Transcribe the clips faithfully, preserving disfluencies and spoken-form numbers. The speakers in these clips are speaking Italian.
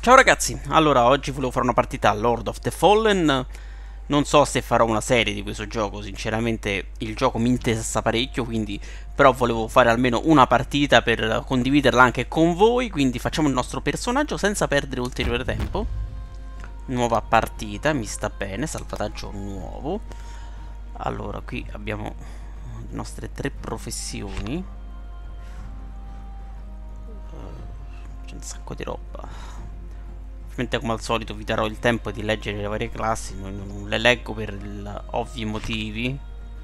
Ciao ragazzi, allora oggi volevo fare una partita a Lord of the Fallen. Non so se farò una serie di questo gioco, sinceramente il gioco mi interessa parecchio, quindi però volevo fare almeno una partita per condividerla anche con voi, quindi facciamo il nostro personaggio senza perdere ulteriore tempo. Nuova partita, mi sta bene, salvataggio nuovo. Allora, qui abbiamo le nostre tre professioni. C'è un sacco di roba. Ovviamente come al solito vi darò il tempo di leggere le varie classi, non, non le leggo per il, ovvi motivi.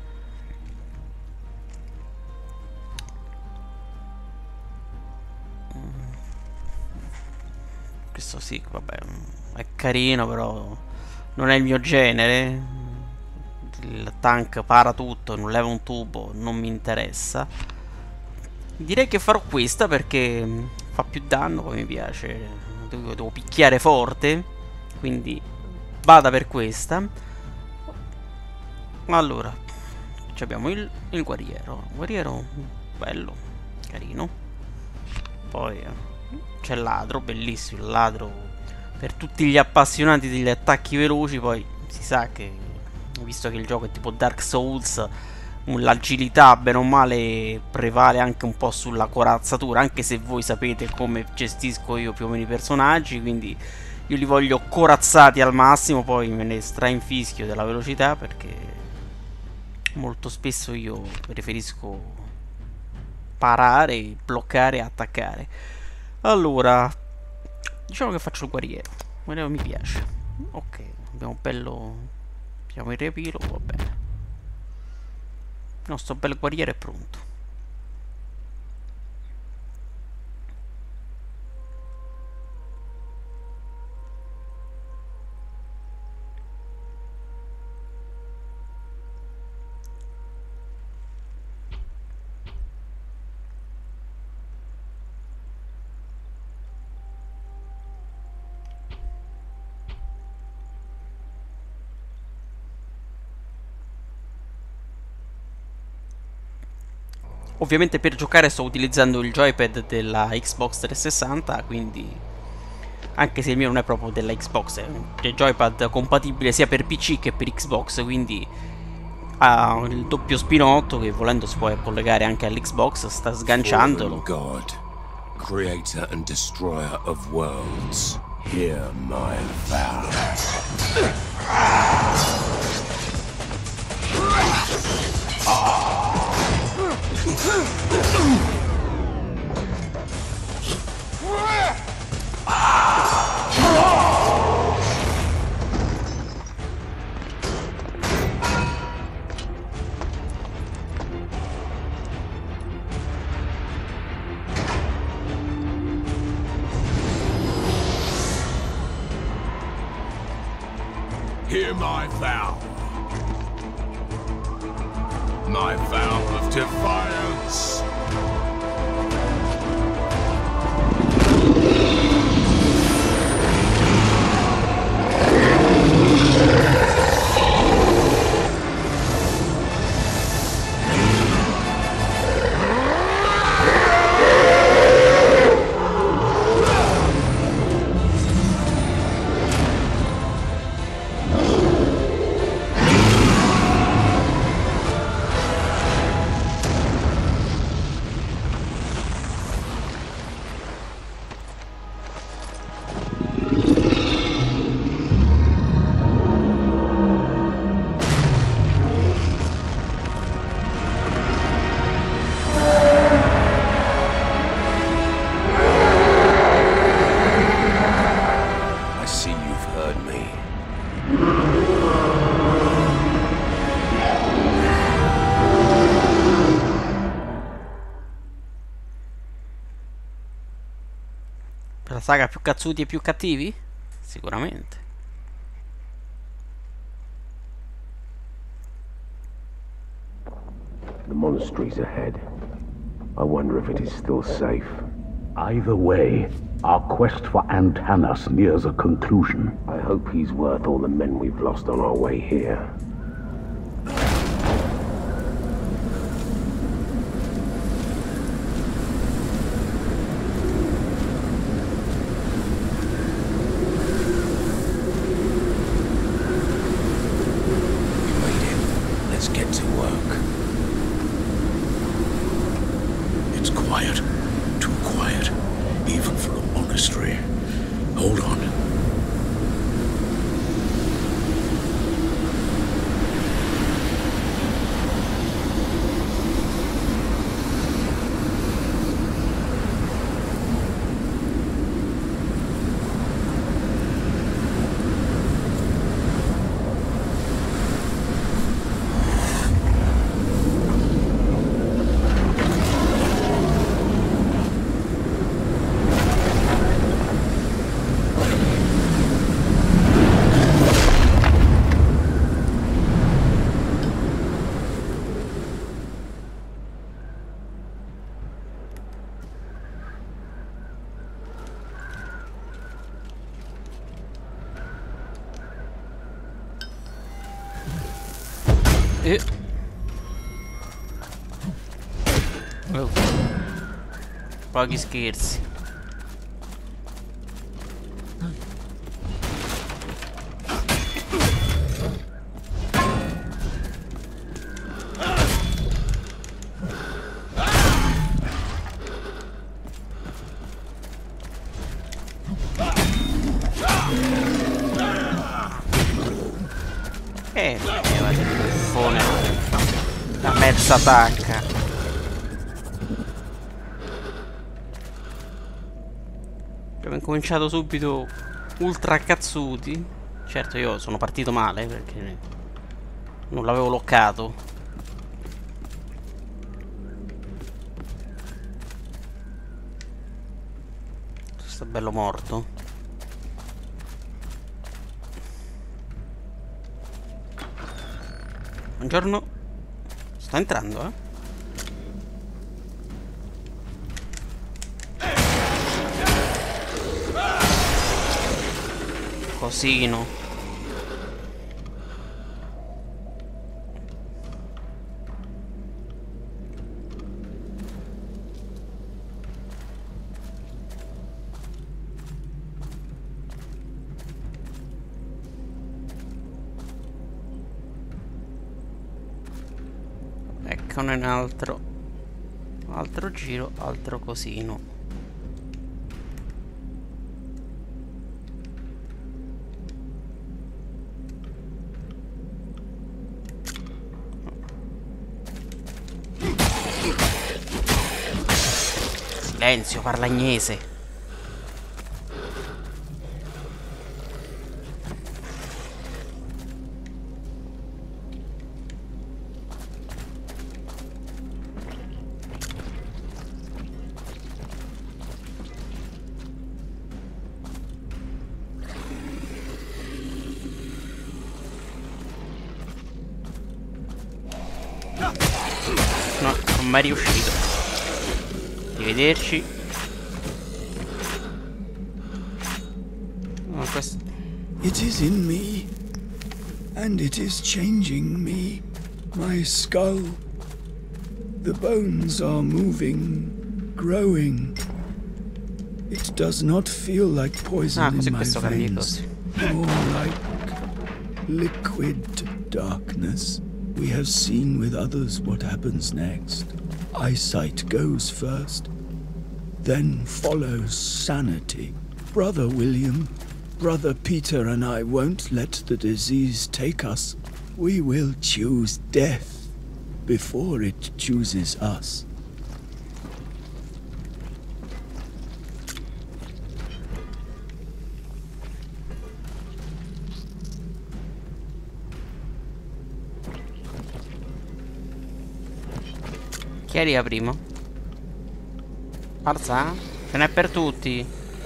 Questo sì, vabbè, è carino, però non è il mio genere. Il tank para tutto, non leva un tubo, non mi interessa. Direi che farò questa perché fa più danno, poi mi piace. Devo, devo picchiare forte, quindi vada per questa. Allora, ci abbiamo il, il guerriero. Guerriero bello, carino. Poi eh, c'è il ladro, bellissimo il ladro. Per tutti gli appassionati degli attacchi veloci, poi si sa che, visto che il gioco è tipo Dark Souls, l'agilità bene o male prevale anche un po' sulla corazzatura, anche se voi sapete come gestisco io più o meno i personaggi, quindi io li voglio corazzati al massimo, poi me ne strainfischio della velocità perché molto spesso io preferisco parare, bloccare e attaccare. Allora, diciamo che faccio il guerriero. Il guerriero mi piace. Ok, abbiamo un bello, abbiamo il repilo, va bene. Il nostro bel guerriero è pronto. Ovviamente per giocare sto utilizzando il joypad della Xbox trecentosessanta, quindi anche se il mio non è proprio della Xbox, è un joypad compatibile sia per P C che per Xbox, quindi ha il doppio spinotto che volendo si può collegare anche all'Xbox, sta sganciandolo. God, creator and destroyer of worlds, hear my vow. Hear my vow. My vow of defiance. La saga più cazzuti e più cattivi? Sicuramente. The monastery's ahead. I wonder if it is still safe. Either way, our quest for Antanas nears a conclusion. I hope he's worth all the men we've lost on our way here. E... Oh. Pochi scherzi. Eh, levate il buffone. La mezza tacca. Abbiamo incominciato subito ultra cazzuti. Certo, io sono partito male perché non l'avevo loccato. Sto bello morto. Buongiorno. Sto entrando, eh. Cosino. Eccone un altro. Altro giro, altro cosino. Silenzio, parla agnese. No, non mai riuscito. Arrivederci. No, questo... It is in me, and it is changing me. My skull. The bones are moving, growing. It does not feel like poison Ah, così in my questo cambia veins. così. More like liquid darkness. We have seen with others what happens next. Eyesight goes first, then follows sanity. Brother William, Brother Peter and I won't let the disease take us. We will choose death before it chooses us. Chi arriva prima? Forza? Ce n'è per tutti.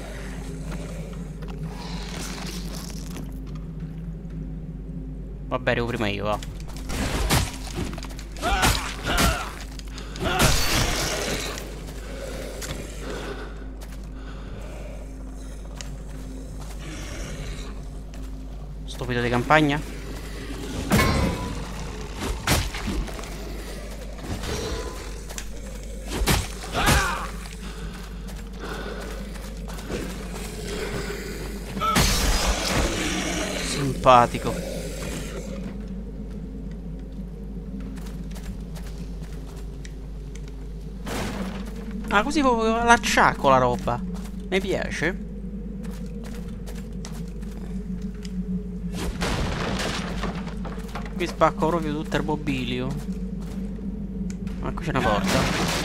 Vabbè, arrivo prima io, va. Stupido di campagna? Simpatico. Ah, così proprio all'acciacco la roba. Mi piace. Qui spacco proprio tutto il mobilio. Ma qui c'è una porta.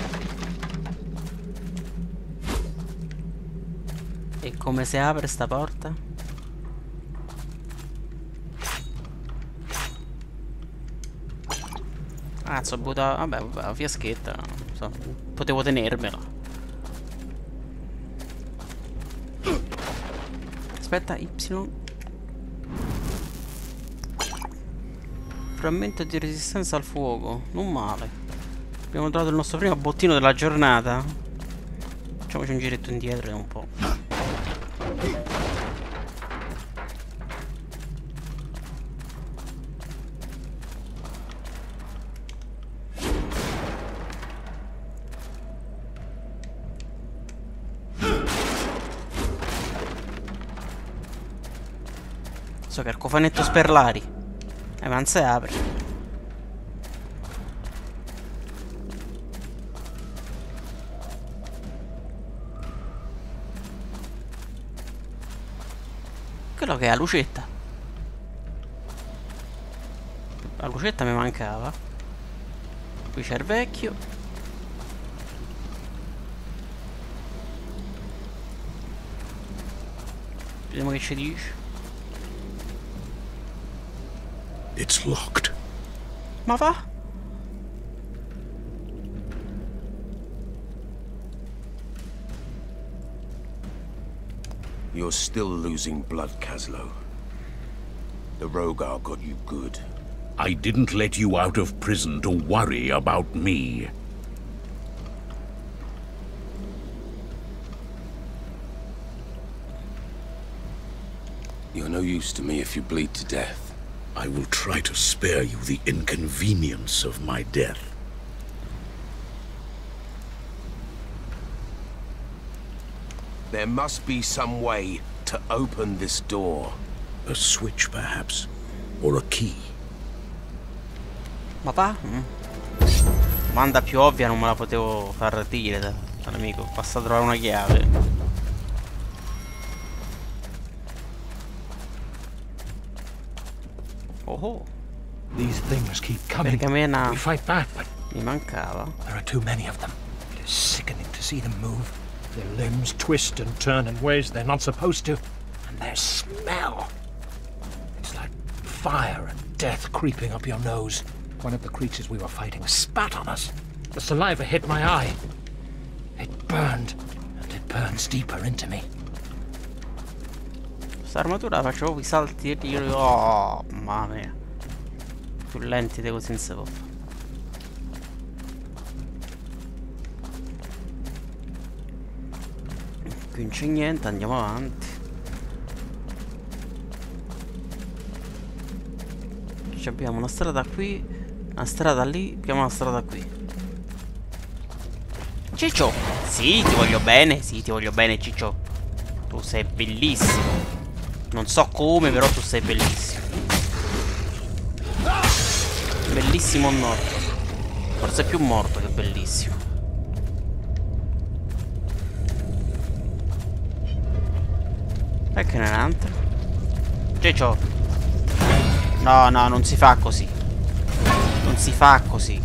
E come si apre sta porta? Cazzo, ho buttato... Vabbè, vabbè, la fiaschetta. Non so, potevo tenermela. Aspetta, Y. Frammento di resistenza al fuoco. Non male. Abbiamo trovato il nostro primo bottino della giornata. Facciamoci un giretto indietro e un po'. So che il cofanetto sperlari. E ma non si apre. Quello che è la lucetta. La lucetta mi mancava. Qui c'è il vecchio. Vediamo che ci dice. It's locked. Ma va? You're still losing blood, Kaslo. The Rogar got you good. I didn't let you out of prison to worry about me. You're no use to me if you bleed to death. I will try to spare you the inconvenience of my death. There must be some way to open this door. A switch, perhaps? Or a key? Ma va? Mm. Domanda più ovvia non me la potevo far dire da, dall'amico. Basta trovare una chiave. Oh, These things keep coming. pergamena We fight back, but mi mancava. there are too many of them. It is sickening to see them move. Their limbs twist and turn in ways they're not supposed to. And their smell. It's like fire and death creeping up your nose. One of the creatures we were fighting spat on us. The saliva hit my eye. It burned, and it burns deeper into me. Questa armatura facevo i salti e tiro. Oh, mamma mia. Più lenti di così non si può fare. Qui non c'è niente, andiamo avanti. Ci abbiamo una strada qui, una strada lì, abbiamo una strada qui. Ciccio! Sì, ti voglio bene, sì, ti voglio bene, Ciccio. Tu sei bellissimo. Non so come, però tu sei bellissimo. Bellissimo morto. Forse è più morto che bellissimo. E che ne è un altro? Ciccio. No, no, non si fa così. Non si fa così.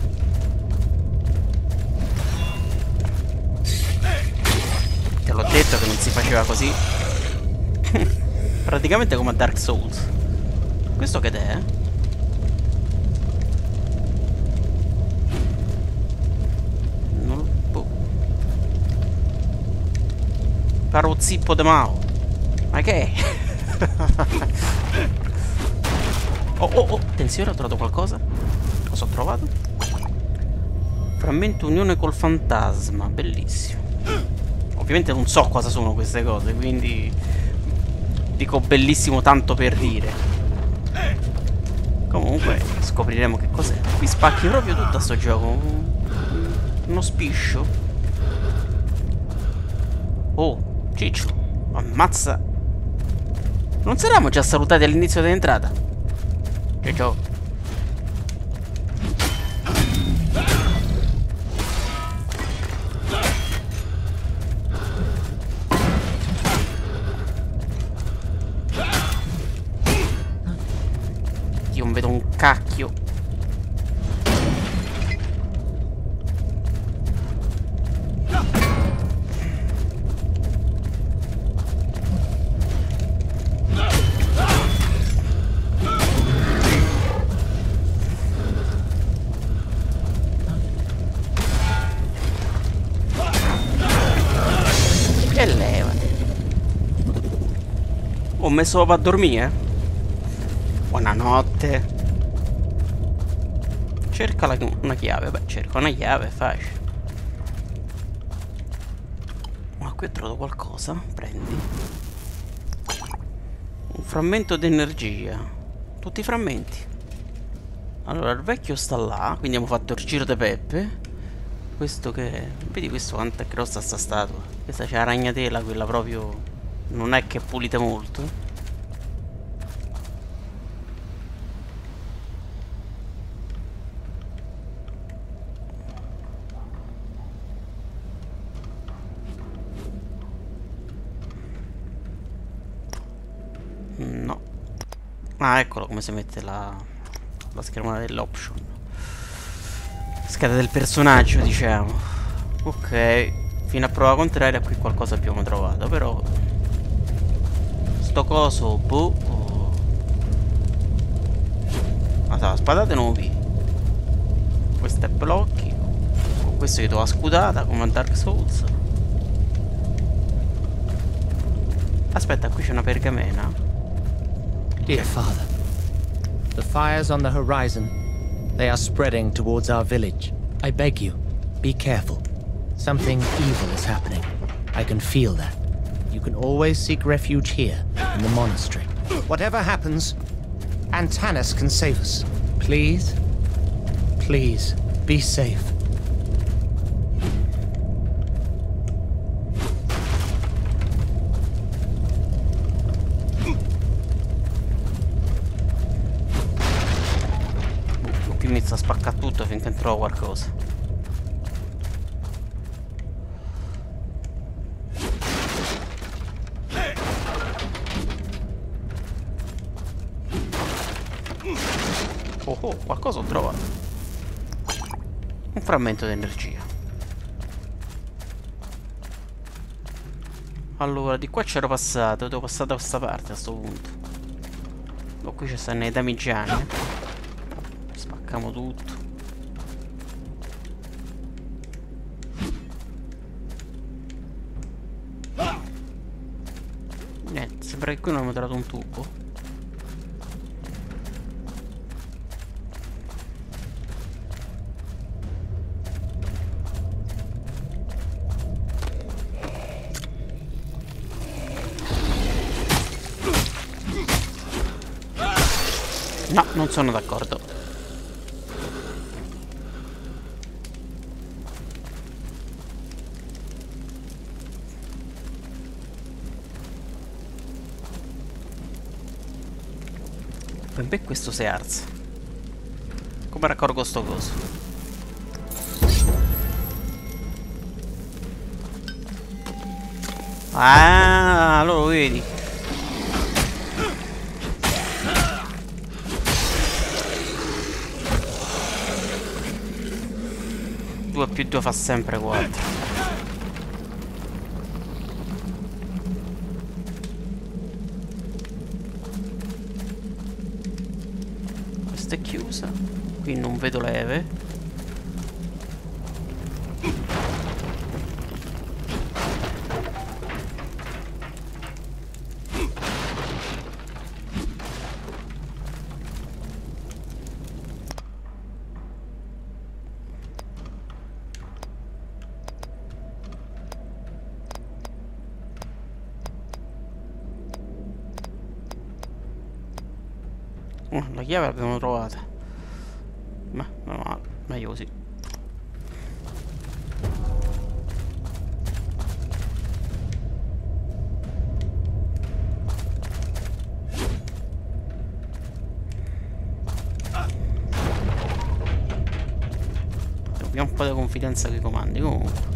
Te l'ho detto che non si faceva così. Praticamente come a Dark Souls. Questo che è? Non boh. Paro zippo de Mao. Ma che è? Oh oh oh, attenzione, ho trovato qualcosa. Cosa ho trovato? Frammento unione col fantasma, bellissimo. Ovviamente non so cosa sono queste cose, quindi dico bellissimo tanto per dire. Comunque scopriremo che cos'è. Qui spacchi proprio tutto a sto gioco. Uno spiscio. Oh, Ciccio, ammazza. Non ci eravamo già salutati all'inizio dell'entrata? Ciccio. Io non vedo un cacchio. E leva. Ho messo proprio a dormire. Buonanotte. Cerca la, una chiave. Beh, cerca una chiave, è facile. Ma qui ho trovato qualcosa. Prendi. Un frammento d'energia. Tutti i frammenti. Allora, il vecchio sta là. Quindi abbiamo fatto il giro di Peppe. Questo che... Vedi questo quanto è grossa sta statua. Questa c'è la ragnatela, quella proprio... Non è che pulite molto. No. Ah, eccolo come si mette la, la schermata dell'option. Scheda del personaggio, diciamo. Ok. Fino a prova contraria qui qualcosa abbiamo trovato, però sto coso, boh. Oh. Ah, sa, spadate nuovi. Questo è blocchi. Con questo io do la scudata come a Dark Souls. Aspetta, qui c'è una pergamena. Dear father, the fires on the horizon, they are spreading towards our village. I beg you, be careful. Something evil is happening. I can feel that. You can always seek refuge here, in the monastery. Whatever happens, Antanas can save us. Please, please, be safe. Qui inizia a spaccare tutto finché non trovo qualcosa. Oh, oh, qualcosa ho trovato. Un frammento di energia. Allora, di qua c'ero passato. Devo passare da questa parte a sto punto. Oh, qui ci stanno i damigiani. Spacchiamo tutto. Niente, sembra che qui non abbiamo trovato un tubo. No, non sono d'accordo. Per questo si alza. Come raccorgo sto coso? Ah, lo vedi. due più due fa sempre quattro. Questa è chiusa. Qui non vedo leve. Oh, la chiave l'abbiamo trovata. Ma no, no, meglio così. Abbiamo un po' di confidenza con i comandi comunque.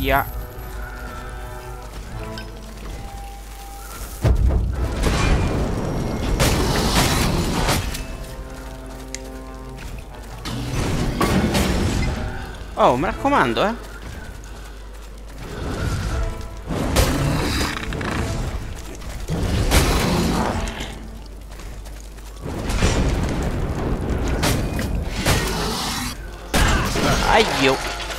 Via. Oh, mi raccomando, eh. Aio.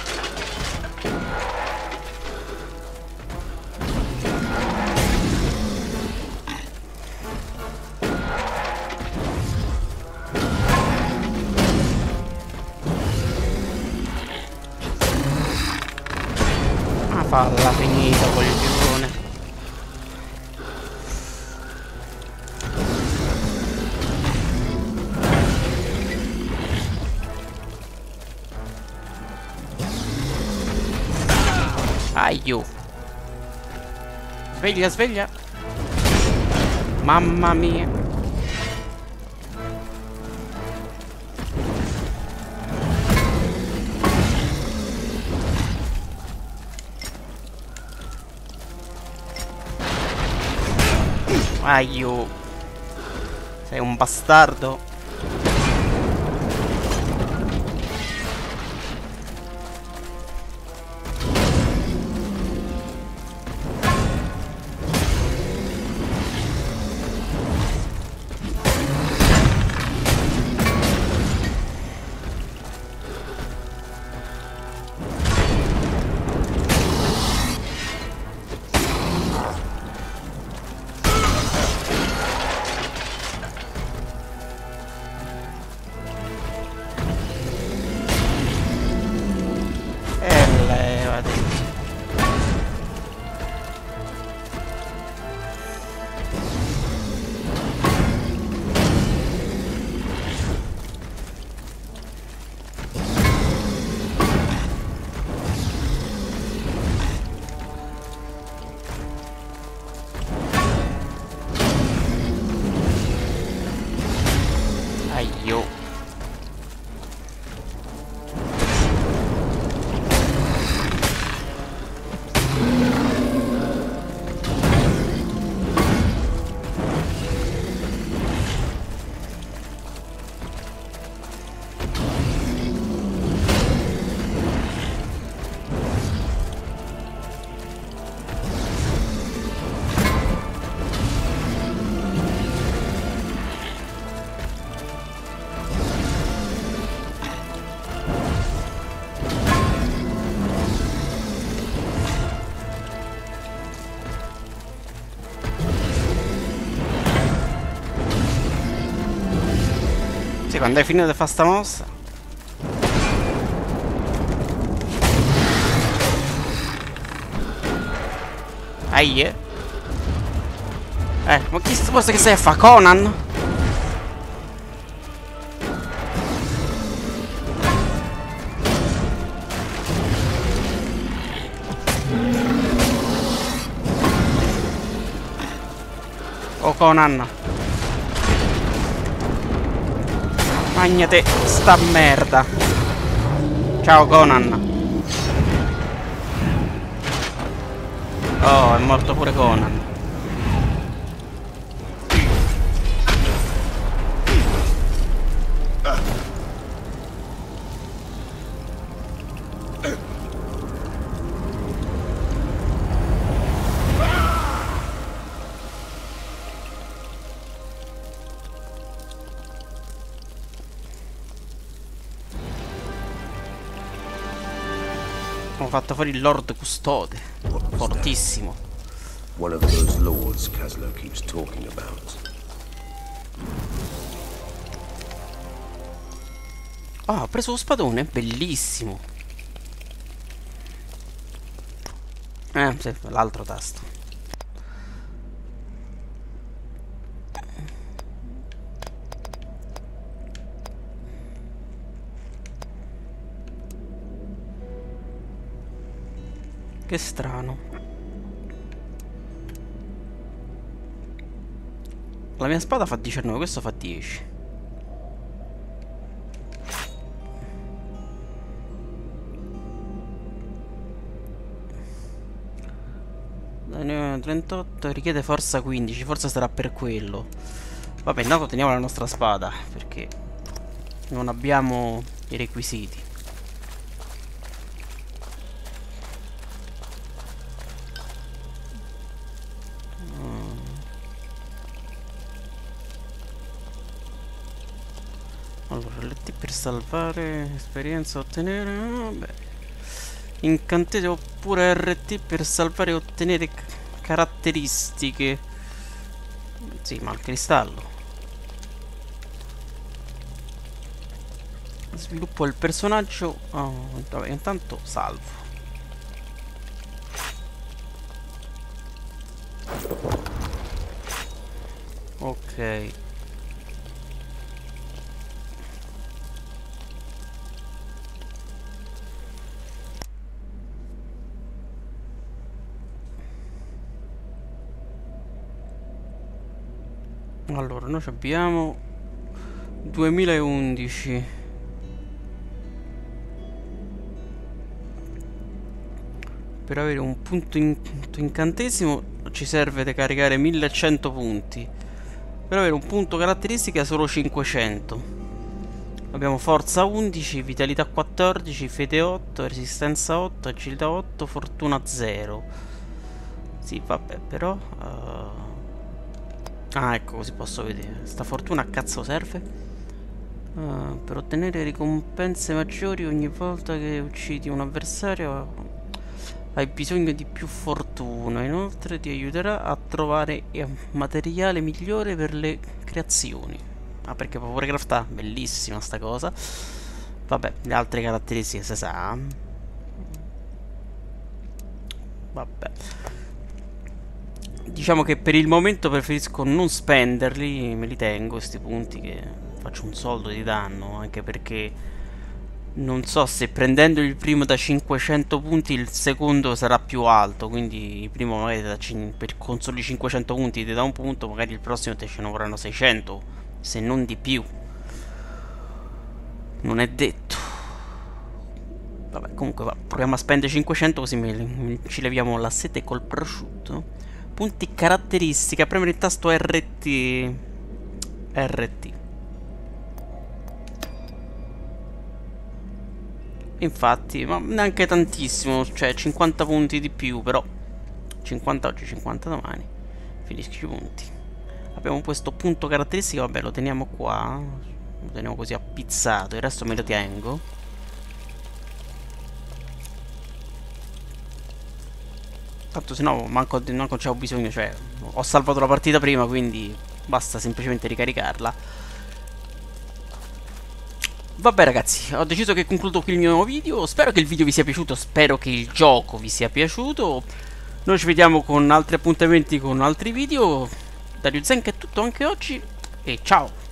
Ah, palla finita con il piccone. Aio. Sveglia, sveglia. Mamma mia. Aio. Sei un bastardo. Aio. Sì, quando hai finito di fare sta mossa. Aie. Eh, ma chi sta cosa che sei a fa? Conan? Oh Conan. Magnate sta merda. Ciao Conan. Oh, è morto pure Conan. Ho fatto fuori il Lord Custode. Fortissimo. One of those lords Kaslo keeps talking about. Oh, ho preso lo spadone, bellissimo. Eh, sì, l'altro tasto. Che strano. La mia spada fa diciannove, questo fa dieci. ne ho trentotto, richiede forza quindici, forse sarà per quello. Vabbè, intanto teniamo la nostra spada, perché non abbiamo i requisiti. Allora, L T per salvare, esperienza ottenere, vabbè. Incantesimo oppure R T per salvare e ottenere caratteristiche. Sì, ma il cristallo. Sviluppo il personaggio. Oh, vabbè, intanto salvo. Ok. Allora, noi abbiamo duemilaundici. Per avere un punto, in, punto incantesimo ci serve da caricare millecento punti. Per avere un punto caratteristica solo cinquecento. Abbiamo forza undici, vitalità quattordici, fede otto, resistenza otto, agilità otto, fortuna zero. Sì, vabbè, però... Uh... Ah, ecco, così posso vedere. Sta fortuna a cazzo serve? Uh, per ottenere ricompense maggiori ogni volta che uccidi un avversario hai bisogno di più fortuna. Inoltre ti aiuterà a trovare materiale migliore per le creazioni. Ah, perché può pure craftare? Bellissima sta cosa. Vabbè, le altre caratteristiche si sa. Vabbè. Diciamo che per il momento preferisco non spenderli, me li tengo questi punti, che faccio un soldo di danno, anche perché non so se prendendo il primo da cinquecento punti il secondo sarà più alto, quindi il primo magari da per con soli cinquecento punti ti dà un punto, magari il prossimo te ce ne vorranno seicento, se non di più. Non è detto. Vabbè, comunque va, proviamo a spendere cinquecento così me, ci leviamo la sete col prosciutto. Punti caratteristica, premere il tasto R T. R T. Infatti, ma neanche tantissimo, cioè cinquanta punti di più, però cinquanta oggi, cinquanta domani. Finisci i punti. Abbiamo questo punto caratteristica, vabbè, lo teniamo qua. Lo teniamo così appizzato, il resto me lo tengo. Tanto se no manco, manco c'ho bisogno, cioè ho salvato la partita prima, quindi basta semplicemente ricaricarla. Vabbè ragazzi, ho deciso che concludo qui il mio nuovo video. Spero che il video vi sia piaciuto, spero che il gioco vi sia piaciuto. Noi ci vediamo con altri appuntamenti, con altri video. Da Ryuzenka è tutto anche oggi e ciao.